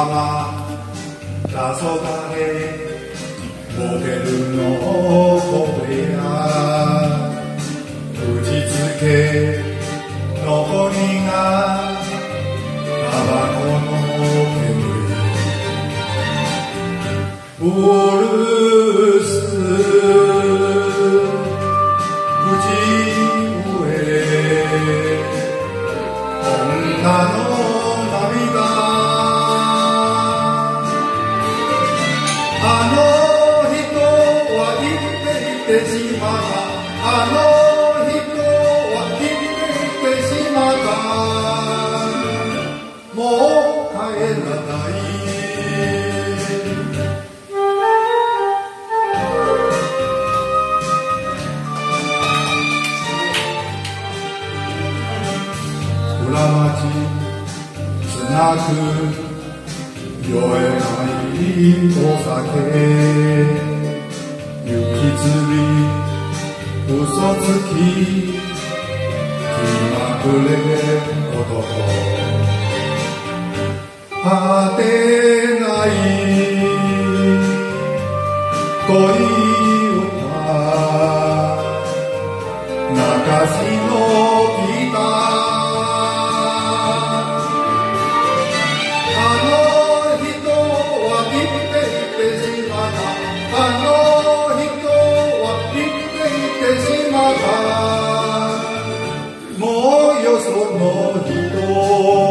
ま黄昏モデルの声や打ちつけ残りがタバコの煙ウルス口笛女の涙あの人は生きていてしまったあの人は生きていてしまったもう帰らない裏町つなぐ酔えないお酒行きずり嘘つき気まぐれ男果てない恋歌泣かしのギターもうよその人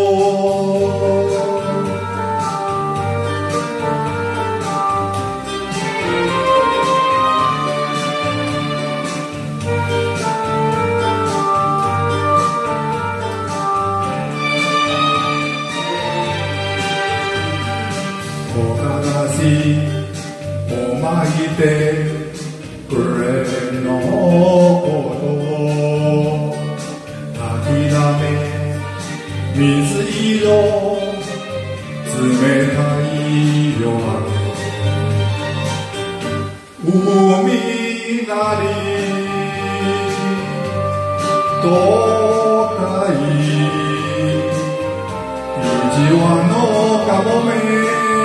木枯らしおまいでくれのこと諦め水色冷たい夜明け海なり東海意地はのかもめ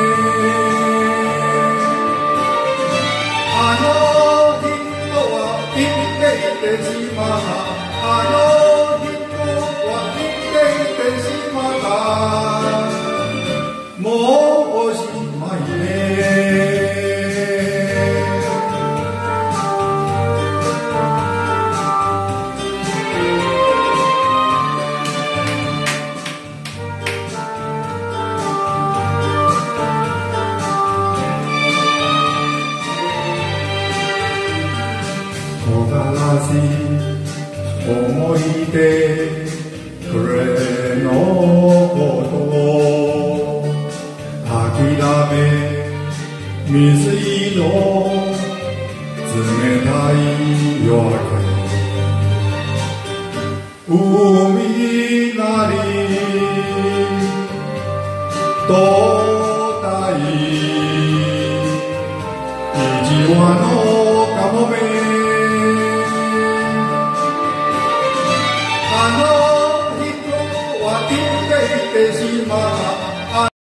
生きていてしまったあの人は生きていてしまったもうおしまいね木枯らし思い出くれのこと諦め水色冷たい夜明け海なり東海意地はのかもめあの人は生きていてしまった